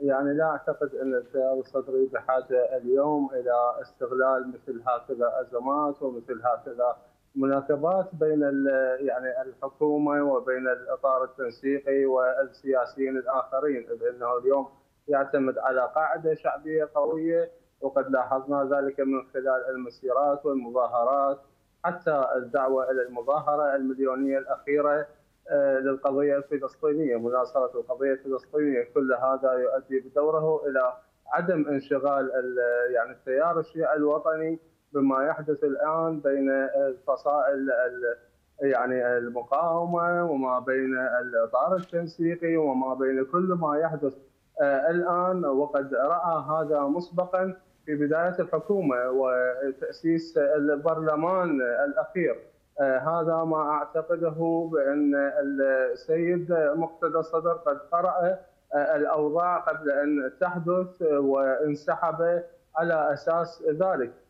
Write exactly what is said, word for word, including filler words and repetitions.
يعني لا أعتقد أن التيار الصدري بحاجة اليوم إلى استغلال مثل هكذا أزمات ومثل هكذا مناكبات بين يعني الحكومة وبين الإطار التنسيقي والسياسيين الآخرين، لأنه اليوم يعتمد على قاعدة شعبية قوية، وقد لاحظنا ذلك من خلال المسيرات والمظاهرات، حتى الدعوة إلى المظاهرة المليونية الأخيرة آه، للقضية الفلسطينية، مناصرة القضية الفلسطينية، كل هذا يؤدي بدوره إلى عدم انشغال يعني التيار الشيعي الوطني بما يحدث الآن بين الفصائل يعني المقاومة وما بين الإطار التنسيقي وما بين كل ما يحدث آه، الآن، وقد رأى هذا مسبقا في بداية الحكومة وتأسيس البرلمان الأخير. آه، هذا ما أعتقده بأن السيد مقتدى الصدر قد قرأ آه، الأوضاع قبل أن تحدث وانسحب على أساس ذلك.